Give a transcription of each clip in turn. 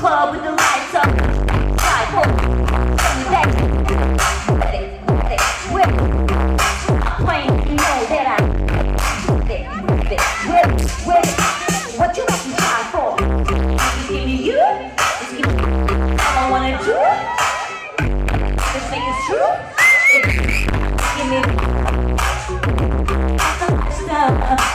club with the lights up. Five, four, back. With playing, you know that I with what you make me try for. Just give me you, just give me all I wanna do. Just make it true. Give me stuff,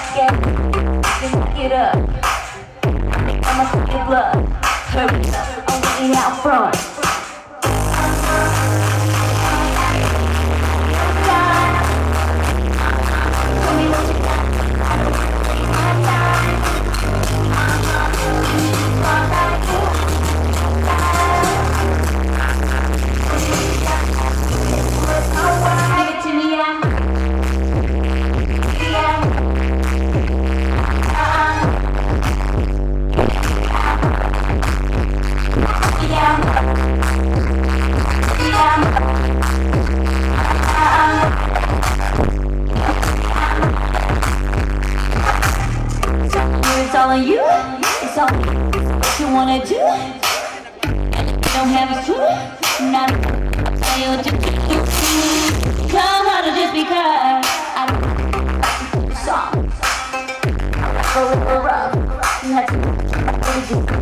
get up. I'ma take your blood. Hurry up, I'm waiting out front. It's all on you, it's all what you wanna do. Don't have a clue, not you'll just come out of just because I don't song. Go rough, that's what you do.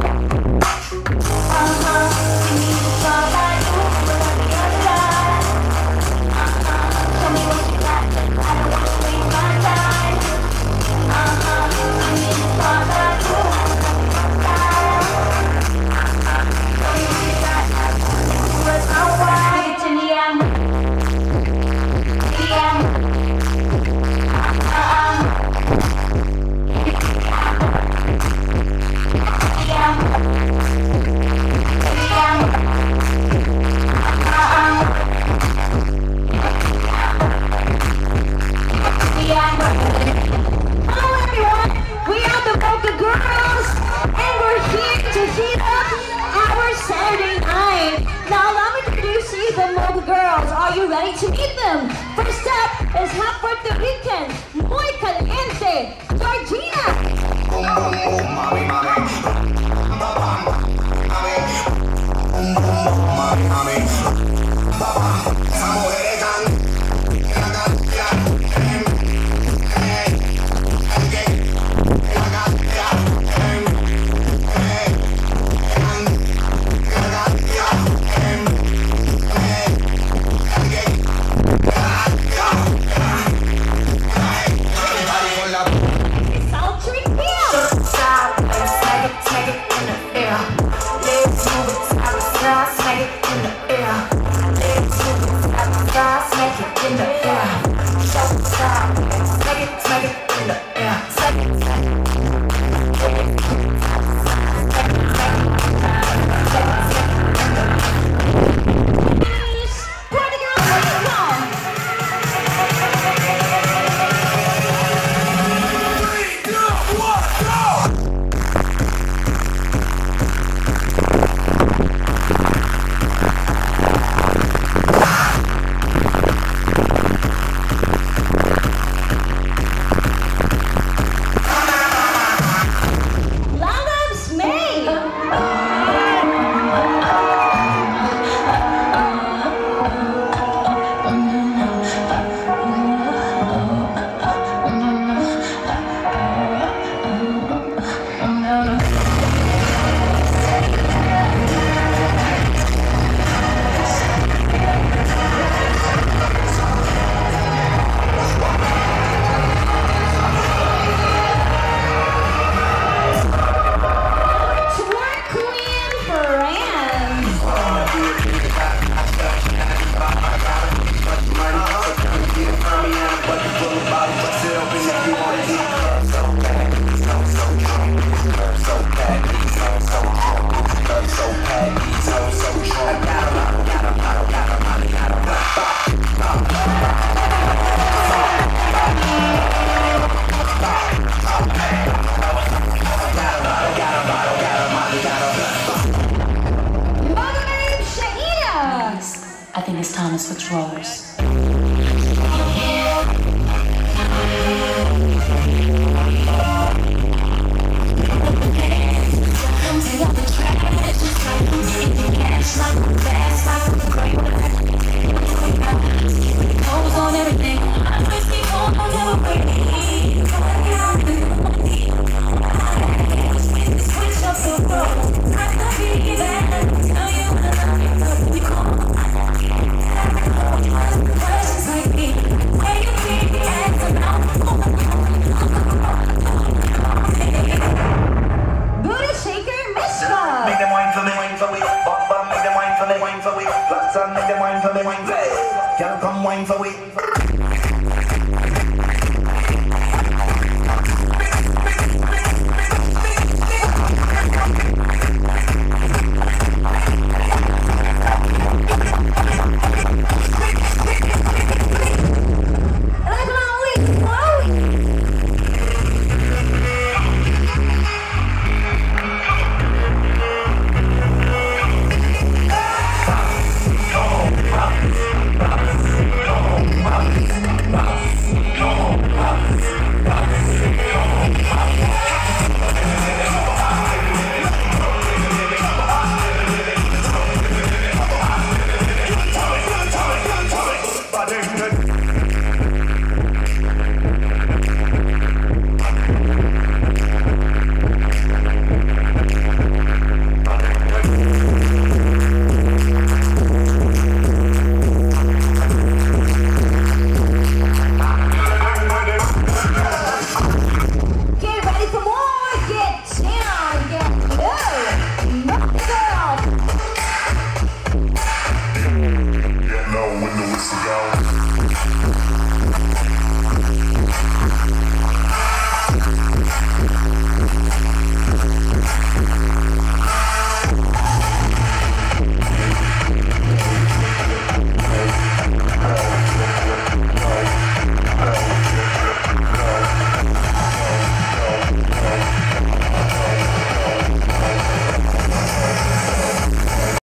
Are you ready to meet them? First up is half Puerto Rican, muy caliente, Georgina. Mami, mami. Mami, mami. Esa mujer es tan... come for we.